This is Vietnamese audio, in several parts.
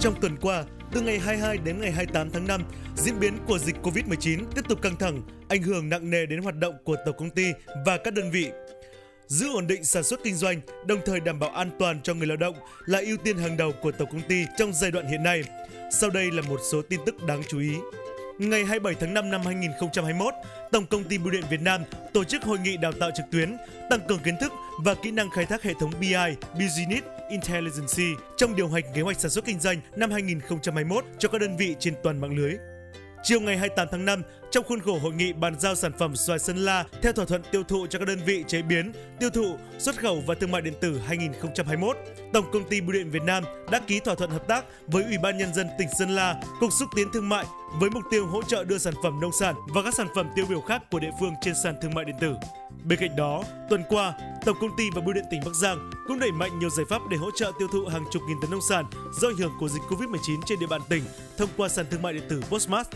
Trong tuần qua, từ ngày 22 đến ngày 28 tháng 5, diễn biến của dịch Covid-19 tiếp tục căng thẳng, ảnh hưởng nặng nề đến hoạt động của tổng công ty và các đơn vị. Giữ ổn định sản xuất kinh doanh, đồng thời đảm bảo an toàn cho người lao động là ưu tiên hàng đầu của tổng công ty trong giai đoạn hiện nay. Sau đây là một số tin tức đáng chú ý. Ngày 27 tháng 5 năm 2021, Tổng công ty Bưu điện Việt Nam tổ chức hội nghị đào tạo trực tuyến, tăng cường kiến thức và kỹ năng khai thác hệ thống BI (Business Intelligence) trong điều hành kế hoạch sản xuất kinh doanh năm 2021 cho các đơn vị trên toàn mạng lưới. Chiều ngày 28 tháng 5, trong khuôn khổ hội nghị bàn giao sản phẩm xoài Sơn La theo thỏa thuận tiêu thụ cho các đơn vị chế biến, tiêu thụ, xuất khẩu và thương mại điện tử 2021, Tổng công ty Bưu điện Việt Nam đã ký thỏa thuận hợp tác với Ủy ban Nhân dân tỉnh Sơn La, Cục Xúc tiến Thương mại với mục tiêu hỗ trợ đưa sản phẩm nông sản và các sản phẩm tiêu biểu khác của địa phương trên sàn thương mại điện tử. Bên cạnh đó, tuần qua, Tổng công ty và Bưu điện tỉnh Bắc Giang cũng đẩy mạnh nhiều giải pháp để hỗ trợ tiêu thụ hàng chục nghìn tấn nông sản do ảnh hưởng của dịch Covid-19 trên địa bàn tỉnh thông qua sàn thương mại điện tử Postmart.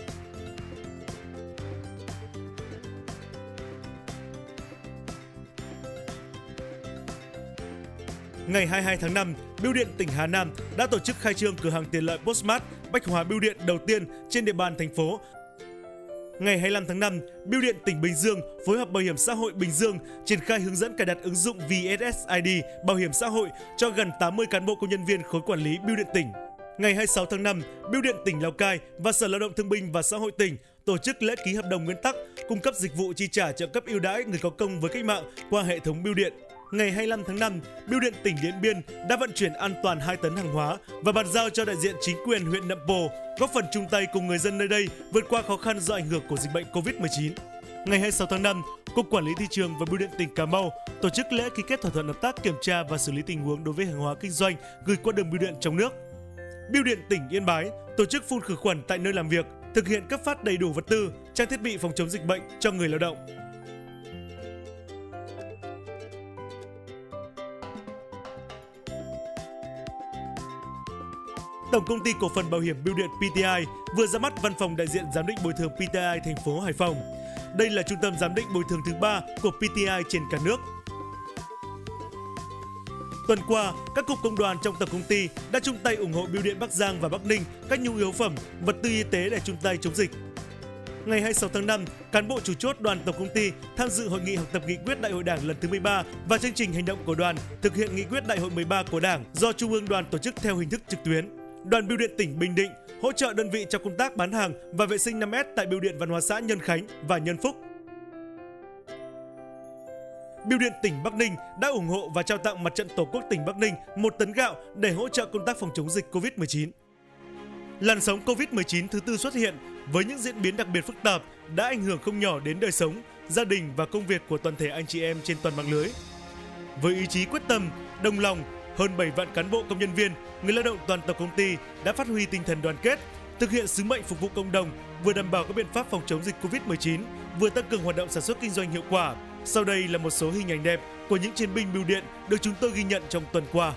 Ngày 22 tháng 5, Bưu điện tỉnh Hà Nam đã tổ chức khai trương cửa hàng tiện lợi Postmart bách hóa bưu điện đầu tiên trên địa bàn thành phố. Ngày 25 tháng 5, Bưu điện tỉnh Bình Dương phối hợp Bảo hiểm xã hội Bình Dương triển khai hướng dẫn cài đặt ứng dụng VSSID bảo hiểm xã hội cho gần 80 cán bộ công nhân viên khối quản lý Bưu điện tỉnh. Ngày 26 tháng 5, Bưu điện tỉnh Lào Cai và Sở Lao động Thương binh và Xã hội tỉnh tổ chức lễ ký hợp đồng nguyên tắc cung cấp dịch vụ chi trả trợ cấp ưu đãi người có công với cách mạng qua hệ thống bưu điện. Ngày 25 tháng 5, Bưu điện tỉnh Điện Biên đã vận chuyển an toàn 2 tấn hàng hóa và bàn giao cho đại diện chính quyền huyện Nậm Pồ, góp phần chung tay cùng người dân nơi đây vượt qua khó khăn do ảnh hưởng của dịch bệnh Covid-19. Ngày 26 tháng 5, Cục Quản lý Thị trường và Bưu điện tỉnh Cà Mau tổ chức lễ ký kết thỏa thuận hợp tác kiểm tra và xử lý tình huống đối với hàng hóa kinh doanh gửi qua đường bưu điện trong nước. Bưu điện tỉnh Yên Bái tổ chức phun khử khuẩn tại nơi làm việc, thực hiện cấp phát đầy đủ vật tư, trang thiết bị phòng chống dịch bệnh cho người lao động. Tổng công ty cổ phần bảo hiểm bưu điện PTI vừa ra mắt văn phòng đại diện giám định bồi thường PTI thành phố Hải Phòng. Đây là trung tâm giám định bồi thường thứ 3 của PTI trên cả nước. Tuần qua, các cục công đoàn trong tổng công ty đã chung tay ủng hộ Bưu điện Bắc Giang và Bắc Ninh các nhu yếu phẩm, vật tư y tế để chung tay chống dịch. Ngày 26 tháng 5, cán bộ chủ chốt đoàn tổng công ty tham dự hội nghị học tập nghị quyết Đại hội Đảng lần thứ 13 và chương trình hành động của đoàn thực hiện nghị quyết Đại hội 13 của Đảng do Trung ương Đoàn tổ chức theo hình thức trực tuyến. Đoàn Bưu điện tỉnh Bình Định hỗ trợ đơn vị trong công tác bán hàng và vệ sinh 5S tại Bưu điện Văn hóa xã Nhân Khánh và Nhân Phúc. Bưu điện tỉnh Bắc Ninh đã ủng hộ và trao tặng Mặt trận Tổ quốc tỉnh Bắc Ninh 1 tấn gạo để hỗ trợ công tác phòng chống dịch Covid-19. Làn sóng Covid-19 thứ tư xuất hiện với những diễn biến đặc biệt phức tạp đã ảnh hưởng không nhỏ đến đời sống, gia đình và công việc của toàn thể anh chị em trên toàn mạng lưới. Với ý chí quyết tâm, đồng lòng, hơn 7 vạn cán bộ công nhân viên, người lao động toàn tổng công ty đã phát huy tinh thần đoàn kết, thực hiện sứ mệnh phục vụ cộng đồng, vừa đảm bảo các biện pháp phòng chống dịch Covid-19, vừa tăng cường hoạt động sản xuất kinh doanh hiệu quả. Sau đây là một số hình ảnh đẹp của những chiến binh bưu điện được chúng tôi ghi nhận trong tuần qua.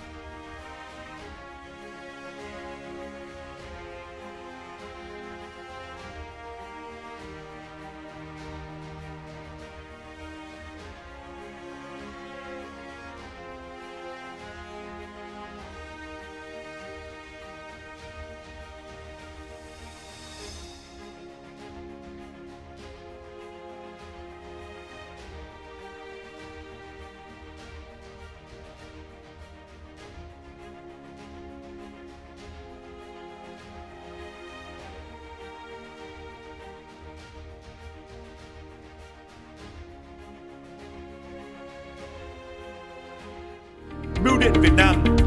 Bưu điện Việt Nam